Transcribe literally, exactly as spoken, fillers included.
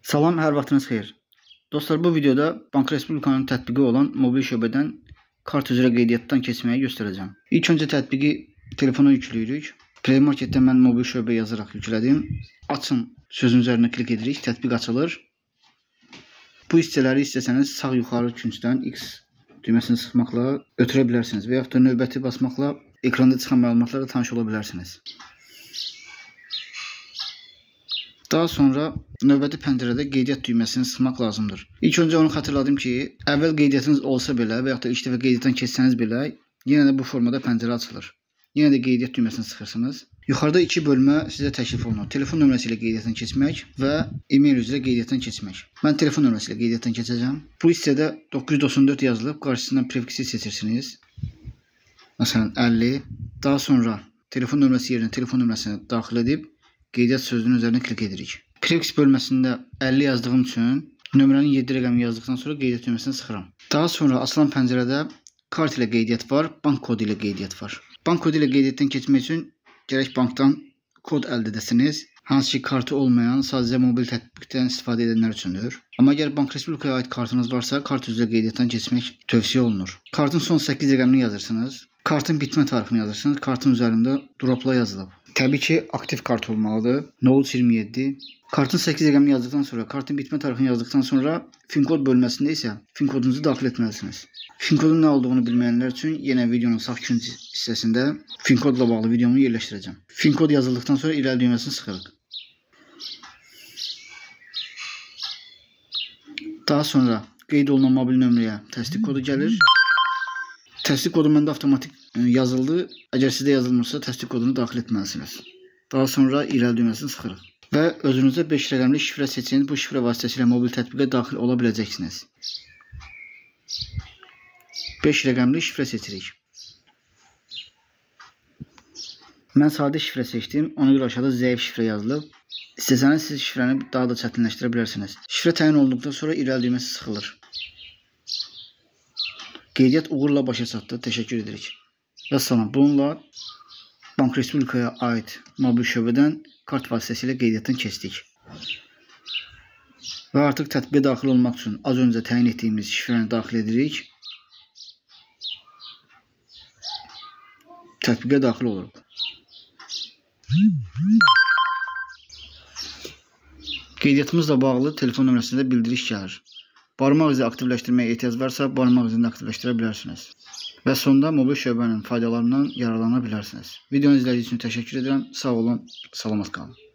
Salam, hər vaxtınız xeyir. Dostlar, bu videoda Bank Respublikanın tətbiqi olan mobil şöbədən kart üzrə qeydiyyatdan keçməyi göstərəcəm. İlk öncə tətbiqi telefona yükləyirik. Play Marketdən mən mobil şöbə yazaraq yüklədim. Açın sözün üzərinə klik edirik, tətbiq açılır. Bu hissələri istəsəniz sağ yuxarı küncdən X düyməsini sıxmaqla ötürə bilərsiniz və yaxud da növbəti basmaqla ekranda çıxan məlumatlarla tanış ola bilərsiniz. Daha sonra növbəti pəncərədə qeydiyyat düyməsini sıxmaq lazımdır. İlk öncə onu xatırladım ki, əvvəl qeydiyyatınız olsa belə və yaxud da ilk dəfə qeydiyyatdan keçsəniz belə, yenə də bu formada pəncərə açılır. Yenə də qeydiyyat düyməsini sıxırsınız. Yuxarıda iki bölmə sizə təklif olunur. Telefon nömrəsi ilə qeydiyyatdan keçmək və e-mail üzrə qeydiyyatdan keçmək. Mən telefon nömrəsi ilə qeydiyyatdan keçəcəm. Bu hissədə doqquz yüz doxsan dörd yazılıb, qarşısından prefiksi seçirsiniz. Məsələn, əlli. Daha sonra telefon nömrəsi yerinə telefon nömrəsini daxil edib qeydiyyat sözünün üzərinə klik edirik. Prefiks bölməsində əlli yazdığım üçün nömrənin yeddi rəqəmini yazdıqdan sonra qeydiyyat düyməsini sıxıram. Daha sonra açılan pəncərədə kart ilə qeydiyyat var, bank kodu ilə qeydiyyat var. Bank kodu ilə qeydiyyatdan keçmək üçün gərək bankdan kod əldə edəsiniz. Hansı ki, kartı olmayan, sadəcə mobil tətbiqdən istifadə edənlər üçündür. Amma əgər Bank Respublikaya aid kartınız varsa, kart üzrə qeydiyyatdan keçmək tövsiyə olunur. Kartın son səkkiz rəqəmini yazırsınız. Kartın bitmə tarixini yazırsınız. Kartın üzərində dropla yazılıb. Təbii ki, aktiv kart olmalıdır. nol üç iyirmi yeddi. Kartın səkkiz rəqəmini yazdıqdan sonra, kartın bitmə tarixini yazdıqdan sonra fin kod bölməsində isə fin kodunuzu daxil etməlisiniz. Fin kodun nə olduğunu bilməyənlər üçün yenə videonun sağ künc hissəsində fin kodla bağlı videomu yerləşdirəcəm. Fin kod yazıldıqdan sonra irəli düyməsini sıxırıq. Daha sonra qeyd olunan mobil nömrəyə təsdiq kodu gəlir. Təsdiq kodu məndə avtomatik yazıldı. Əgər sizdə yazılmırsa, təsdiq kodunu daxil etməlisiniz. Daha sonra irəli düyməsini sıxırıq. Və özünüzə beş rəqəmli şifrə seçin. Bu şifrə vasitəsilə mobil tətbiqə daxil ola biləcəksiniz. beş rəqəmli şifrə seçirik. Mən sadə şifrə seçdim. Ona görə aşağıda zəif şifrə yazılıb. İstəsəniz siz şifrəni daha da çətinləşdirə bilərsiniz. Şifrə təyin olunduqdan sonra irəli düyməsi sıxılır. Qeydiyyat uğurla başa çatdı. Təşəkkür edirik. Vəssalam. Bununla Bank Respublikaya aid mobil şöbədən kart vasitəsilə qeydiyyatdan keçdik. Və artıq tətbiqə daxil olmaq üçün az öncə təyin etdiyimiz şifrəni daxil edirik. Tətbiqə daxil oluruq. Qeydiyyatımızla bağlı telefon nömrəsində bildiriş gəlir. Barmaq izi aktivləşdirməyə ehtiyac varsa, barmaq izini aktivləşdirə bilərsiniz. Və sonda mobil şöbənin faydalarından yararlana bilərsiniz. Videonu izlədiyiniz üçün təşəkkür edirəm. Sağ olun, salamat qalın.